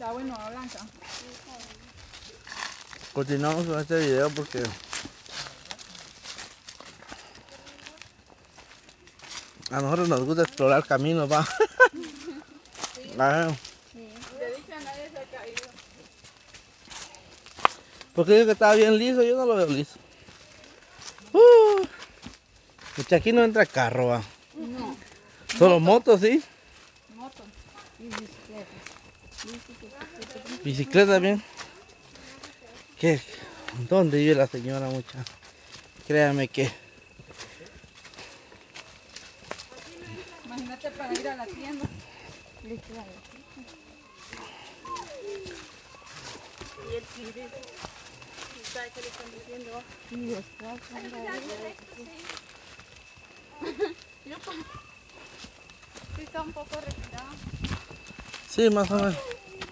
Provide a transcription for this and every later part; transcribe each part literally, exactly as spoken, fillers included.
Está bueno, Blanca. Continuamos con este video porque a nosotros nos gusta explorar caminos, va. Sí. Ah, Sí. De dicha nadie se ha caído. porque digo que estaba bien liso, yo no lo veo liso. Uh, Mucha, aquí no entra carro, va. No. Solo motos, sí. Moto y bicicleta. Bicicleta, bien. ¿Qué? ¿Dónde vive la señora, mucha? Créame que... Imagínate para ir a la tienda. Y el tigre, ¿sabe qué le están diciendo? Y después anda Sí, está un poco retirado. Sí, más o menos.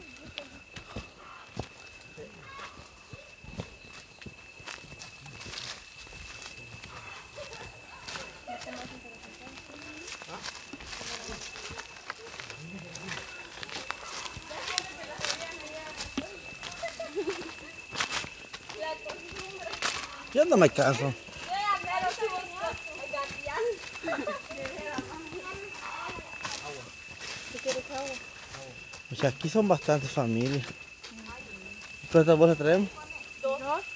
Yo no me canso. O sea, aquí son bastantes familias. ¿Cuántas bolsas traemos? Dos.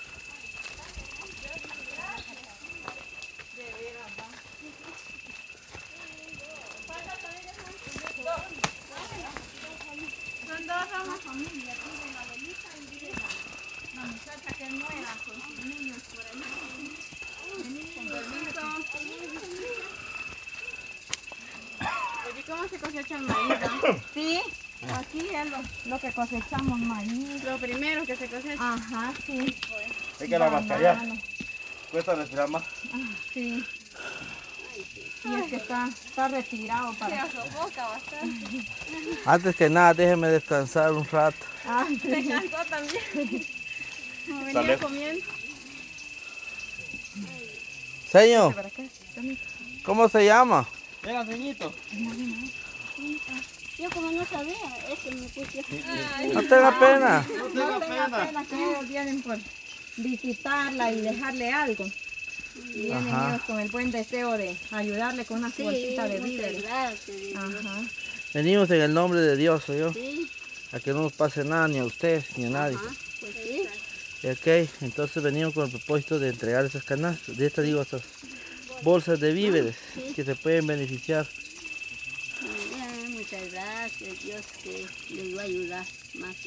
Son dos, somos familia. Vive la abuelita y vive la, la muchacha que no era con sus niños por ahí. Con permiso. Oye, ¿cómo se cosecha el maíz? ¿No? Sí, aquí es lo, lo que cosechamos, maíz. Lo primero que se cosecha. Ajá, sí. Hay que la mascarilla. Banano. Cuesta respirar más. Ah, sí. Y es que está, está retirado Se para... sofoca bastante. Antes que nada, déjeme descansar un rato. Ah, Se sí. cansó también. Como venía Sale. comiendo. Señor, Para acá, también. ¿cómo se llama? Venga, ceñito. Yo como no sabía, ese me puse. No tenga pena. No No tenga tenga pena. pena que ellos vienen por visitarla y dejarle algo. Y vienen Ajá. ellos con el buen deseo de ayudarle con una bolsita de víveres. Gracias. Ajá. Venimos en el nombre de Dios, yo. Sí, A que no nos pase nada, ni a usted, ni a nadie. ajá, pues sí. Ok, entonces venimos con el propósito de entregar esas canastas, de estas digo, esas bolsas de víveres que se pueden beneficiar. Bien, muchas gracias, Dios que les va a ayudar más.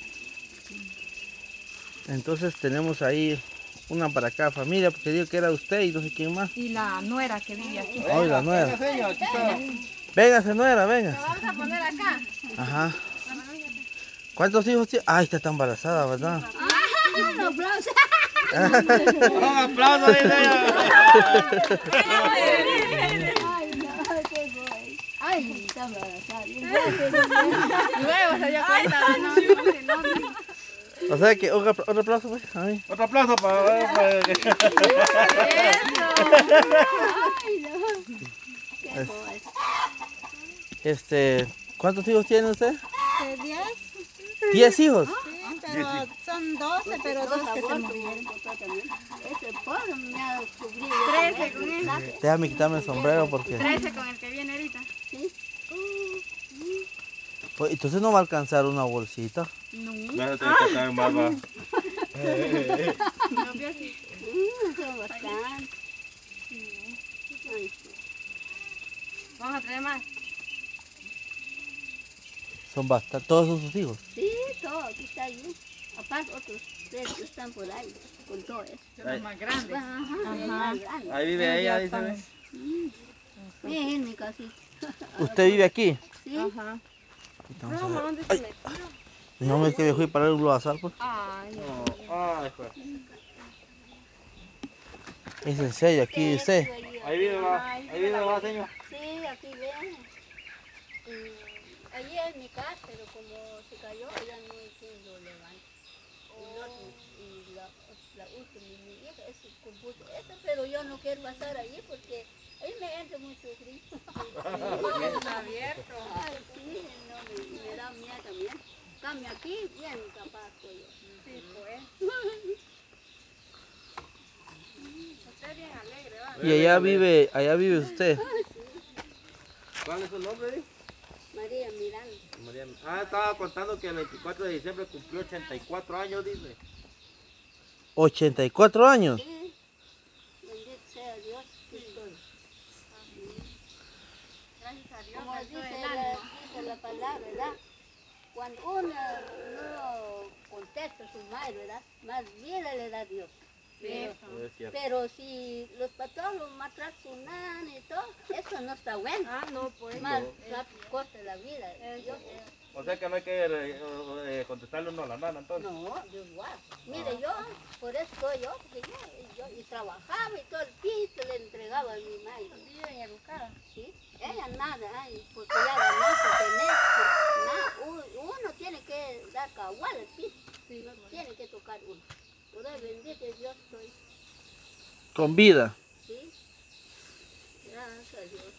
Entonces tenemos ahí una para cada familia, porque digo que era usted y no sé quién más. Y la nuera que vive aquí. Ay, la nuera. Venga, señor, aquí está. Véngase, nuera, venga. Vamos a poner acá. Ajá. ¿Cuántos hijos tiene? Ay, está tan embarazada, ¿verdad? Un aplauso. Un aplauso, dice ella. Ay, no, qué guay. Ay, está embarazada. Luego se dio cuenta, ¿no? No, no. O sea que otro, apla- otro aplauso, pues. Ay. Otro aplauso para... para- Ay, no. Qué Es- guay. Este, ¿cuántos hijos tiene usted? Eh, diez, ¿Diez hijos? sí, pero son doce, pero dos que se murieron. Ese pobre me ha cubrido. Trece con él. Déjame quitarme el sombrero porque... Trece con el que viene ahorita. Pues, entonces no va a alcanzar una bolsita. No. No, te toca en barba. No vio así. Mm, son bastante. Ay, sí. Vamos a traer más. Son bastantes, todos son sus hijos. Sí, todo, aquí está ahí. Aparte otros tres que están por ahí, con todo eso. Son los más grandes. Ajá, Ajá. es más grande. Ahí vive ella, dice. ¿ve? Miren en mi casita. ¿Usted vive aquí? Sí. Ajá. Entonces, Roma, ¿dónde se metió? no me que me fui para el globazar, pues. Ay, no. No, ay, pues. Es en serio, aquí usted. Ahí vive, va. Ahí vive, va, señor. Sí, aquí ven. Y allí es mi casa, pero como se cayó, ya no hay quien lo levante. Y, no- y la, la última, mi hija, eso compuso eso, pero yo no quiero pasar allí porque ahí me entra mucho frío. Está abierto. Ay, sí, no, me, me da miedo también. mami aquí, bien capaz soy yo. Sí, pues. Usted es bien alegre, ¿va? Y allá vive, allá vive usted. ¿Cuál es su nombre? eh? María Miranda. Mariana. Ah, estaba contando que el veinticuatro de diciembre cumplió ochenta y cuatro años, dice. ochenta y cuatro años. Sí, bendito sea Dios que estoy. Gracias a Dios. Como me dice ayudó el la, alma. dice la palabra, ¿verdad? Cuando uno no contesta a su madre, ¿verdad? Más vida le da Dios. Pero, Es cierto. pero si los patojos maltratan su nana y todo, eso no está bueno. Ah, no, pues. Más rápido corta la vida. Yo- O sea que no hay que eh, eh, contestarle uno a la nana entonces. no, yo igual. Mire, yo, por eso estoy yo, porque yo, yo y trabajaba y todo el piso le entregaba a mi madre. Bien educada. ¿Sí? Ella nada, ay, porque ya ganó por tener, nada, uno, uno tiene que dar cagual al piso, no tiene que tocar uno. Por eso bendito Dios soy, Con vida. ¿sí? Gracias a Dios.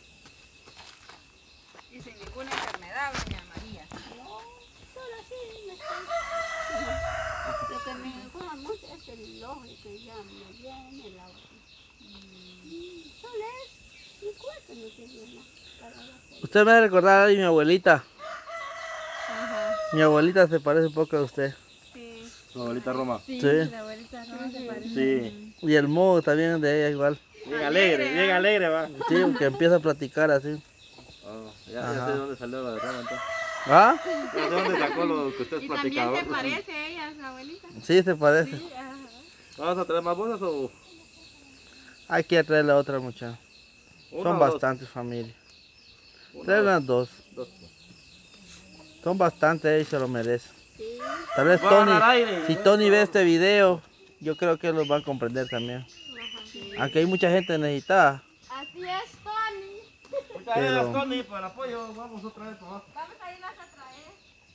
Y sin ninguna enfermedad, doña María. No, solo así me estoy. Lo que me incomoda mucho es el ojo que ya me viene la otra. Solo es mi cuerpo, no tiene nada. Para abajo. Usted me hace recordar a mi abuelita. Ajá. Mi abuelita se parece un poco a usted. Sí. Su abuelita Roma. Sí, Sí. la abuelita no se parece. Sí. Y el modo también de ella igual. Bien alegre, bien alegre, va. Sí, que empieza a platicar así. Oh, ya, ya Ajá. sé de dónde salió la de Roma entonces. ¿Ah? Ya sé dónde sacó lo que usted es Y también platicador. se parece ella a su abuelita. Sí, se parece. Sí, ajá. ¿Vamos a traer más bolsas o Hay que traer la otra muchacha. una Son o dos? bastantes familias. Una Trae o las dos. dos. Son bastantes y se lo merece. Sí, Tal vez Va a agarrar Tony, aire. si Tony ve este video, yo creo que los va a comprender también. Aunque hay mucha gente necesitada. Así es, Tony. Muchas Pero- gracias, Tony, por el apoyo. Vamos otra vez para abajo. Vamos a irlas a traer.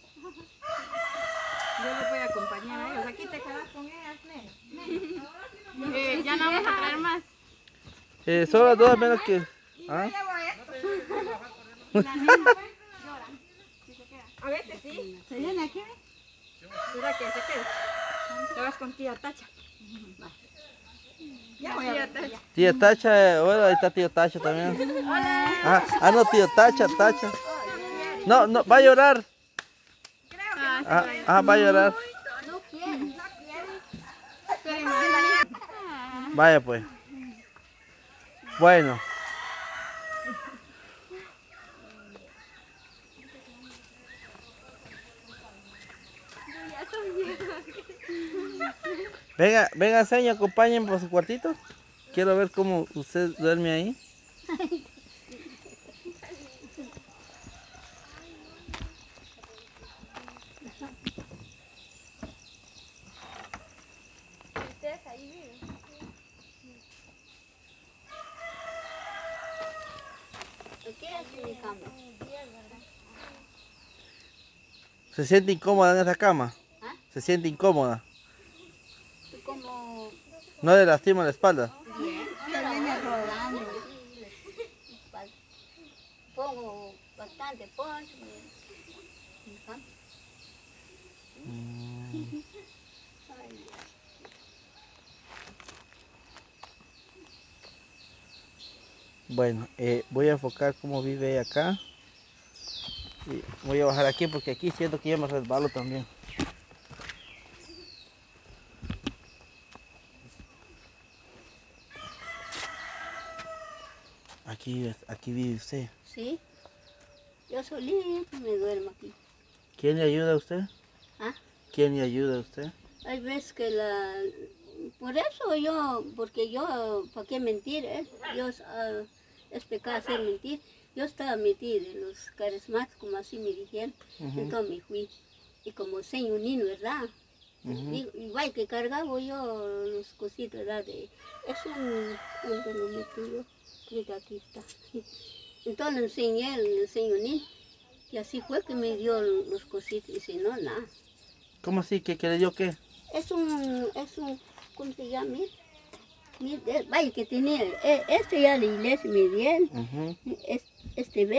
Yo les voy a acompañar a ellos. Aquí te quedas con ellas, Nel. Eh, ya no vamos a traer más. Eh, son las dos menos que... ¿Ah? Llevo esto. La nena llora. Si se queda. A ver, sí. ¿Se viene aquí? Mira que se quede. Te vas con tía Tacha. Ya voy a ver. Tía Tacha, eh, bueno, ahí está tío Tacha también. Ah, ah, no, tío Tacha, Tacha. No, no, va a llorar. Ah, ah, va a llorar. no quiere. Pero imagínate. Vaya pues. Bueno. Venga, venga, señor, acompañen por su cuartito. Quiero ver cómo usted duerme ahí. Ustedes ahí viven. Aquí es mi cama. ¿Se siente incómoda en esa cama? ¿Ah? ¿Se siente incómoda? Como ¿No le lastima la espalda? bien, se viene rodando. Pongo bastante poncho. Mi cama. Ay, Bueno, eh, voy a enfocar cómo vive ella acá. Y voy a bajar aquí porque aquí siento que ya me resbalo también. Aquí, vive- aquí vive usted. sí, yo solito me duermo aquí. ¿Quién le ayuda a usted? ¿Ah? ¿Quién le ayuda a usted? Hay veces que la... Por eso yo, porque yo, ¿para qué mentir? Eh? Yo, ah, es pecado hacer mentir. Yo estaba metida en los carismáticos, como así me dijeron. Ujú. Entonces me fui. Y como soy un niño, ¿verdad? Ujú. Digo, igual que cargaba yo los cositos, ¿verdad? De, es un... ¿Dónde lo metí yo? Creo que aquí está. Entonces le enseñé, le enseñé un niño. Y así fue que me dio los cositos. Y si no, nada. ¿Cómo así? ¿Que, que le dio qué? Es un, es un, ¿cómo se llama? Mira, mira, vaya que tenía, eh, este ya la iglesia me dieron, Ujú. es- este ve,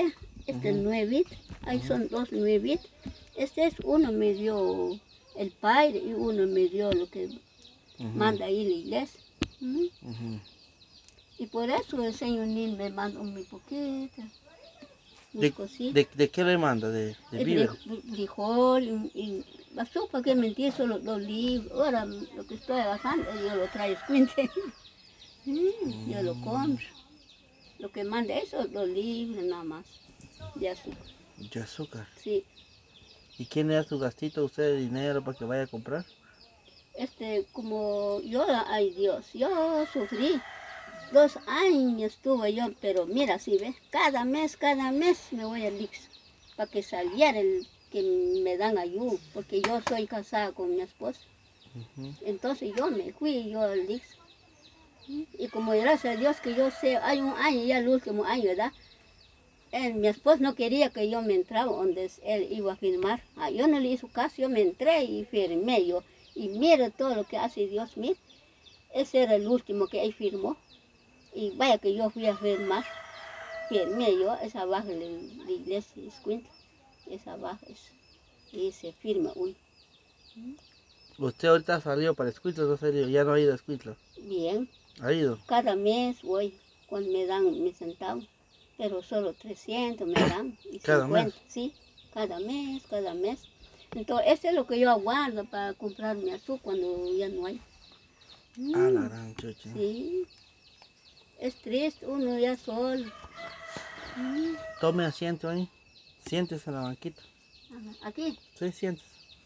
este es nuevito, ahí son dos nuevitos. Este es uno me dio el padre y uno me dio lo que uh-huh. manda ahí la iglesia. Uh-huh. Uh-huh. Y por eso el Señor Nin me manda un poquito. ¿De, de, ¿De qué le manda? ¿De, de víveres? Frijol y, y basó, ¿para qué mentir? Solo dos libros. Ahora lo que estoy bajando, yo lo traigo escuinte. mm, yo lo compro. Lo que manda eso, dos libros nada más. De azúcar. ¿De azúcar? Sí. ¿Y quién le da su gastito a usted de dinero para que vaya a comprar? Este, como yo, ay Dios, yo sufrí. Dos años estuve yo, pero mira, si ves, cada mes, cada mes me voy al I C S para que saliera el que me dan ayuda, porque yo soy casada con mi esposa. Uh-huh. Entonces yo me fui yo al I C S. Y como gracias a Dios que yo sé, hay un año, ya el último año, ¿verdad? Él, mi esposo no quería que yo me entrara donde él iba a firmar. Ah, yo no le hice caso, yo me entré y firmé yo. Y mire todo lo que hace Dios mío. Ese era el último que él firmó. Y vaya que yo fui a firmar, firmé yo, esa baja de la iglesia, esa baja es, y se firma uno. ¿Usted ahorita salió para Escuintla o salió? ¿Ya no ha ido a Escuintla? Bien. ¿Ha ido? Cada mes voy, cuando me dan mis centavos, pero solo trescientos me dan. Y ¿Cada cincuenta, mes? Sí, cada mes, cada mes. Entonces, eso es lo que yo aguardo para comprar mi azúcar cuando ya no hay. Ah, la gran chucha. Sí. Es triste, uno ya solo. Mm. Tome asiento ahí. Siéntese en la banquita. Ajá. ¿Aquí? Sí, siéntese.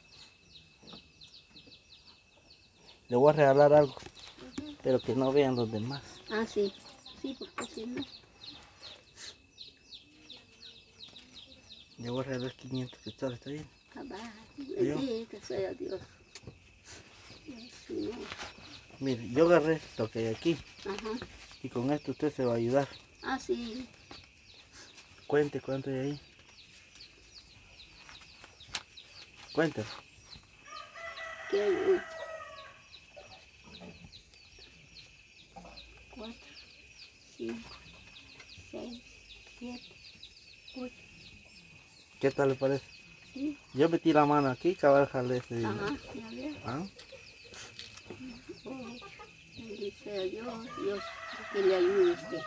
Le voy a regalar algo, uh-huh. pero que no vean los demás. Ah, sí. Sí, porque si no. Le voy a regalar quinientos quetzales, ¿está bien? Bendito sea Dios. Sí, no. Mire, yo agarré lo que hay aquí. Ajá. Y con esto usted se va a ayudar. Ah, sí. Cuente cuánto hay ahí. Cuéntelo. ¿Qué hay? Uy. Cuatro, cinco, seis, siete, ocho. ¿Qué tal le parece? Sí. Yo metí la mano aquí, cabal jalé ese dinero. Ajá, ya veo. ¿Ah? Oh, bendice a Dios, Dios que le ayude a usted.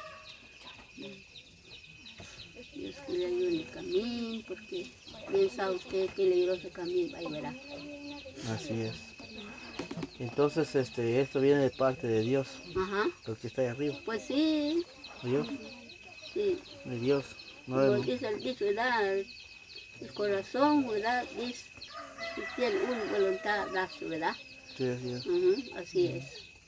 Dios que le ayude en el camino, porque bien sabe usted que peligroso camino, ahí verá. Así es. Entonces, este, esto viene de parte de Dios. Ajá. Lo que está ahí arriba. Pues sí. ¿Dios? Sí. De Dios. No Como de... dice el dicho, ¿verdad? El corazón, ¿verdad? Dice, si tiene una voluntad, da su, ¿verdad? Sí, así es. Uh-huh, así es.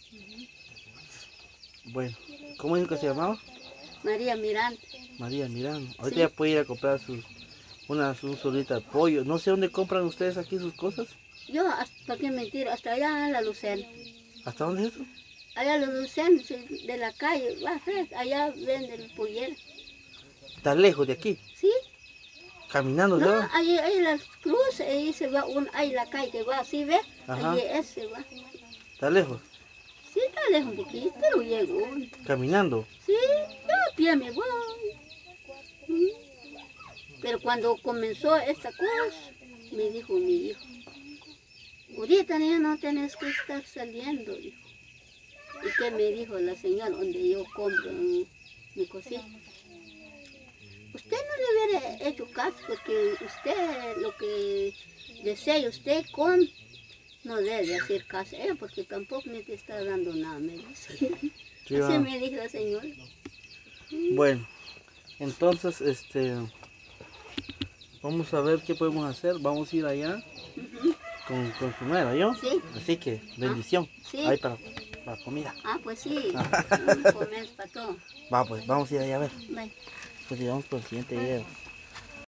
Bueno, ¿cómo dijo que se llamaba? María Miranda. María Miranda. Ahorita Sí. ya puede ir a comprar sus, una, un solita de pollo. No sé dónde compran ustedes aquí sus cosas. Yo, ¿para qué mentir? Hasta allá en la Lucena. ¿Hasta dónde es eso? Allá en la Lucena, de la calle, va, allá vende el pollero. ¿Está lejos de aquí? ¿Sí? ¿Caminando? No, ¿no? ahí, ahí las cruces, ahí se va, un, ahí la calle que va, así, ¿ves? Ajá. Ahí ese va. ¿Está lejos? Sí, está lejos un poquito, pero llego. ¿Caminando? Sí, yo a pie me voy. ¿Mm? Pero cuando comenzó esta cosa, me dijo mi hijo, ahorita niña no tienes que estar saliendo, dijo. ¿Y qué me dijo la señora donde yo compro mi, mi cosita? Usted no le hubiera hecho caso porque usted lo que desea usted con no debe hacer caso a ella porque tampoco me te está dando nada, me dice. Sí, Así va. me dijo la señora. Bueno, entonces, este, vamos a ver qué podemos hacer. Vamos a ir allá Uh-huh. con, con su nuera, ¿yo? Sí. Así que, bendición. Ah, sí. Ahí para, para comida. Ah, pues sí, un comer para todo. Va, pues, vamos a ir allá a ver. Bye. Pues llegamos por el siguiente video.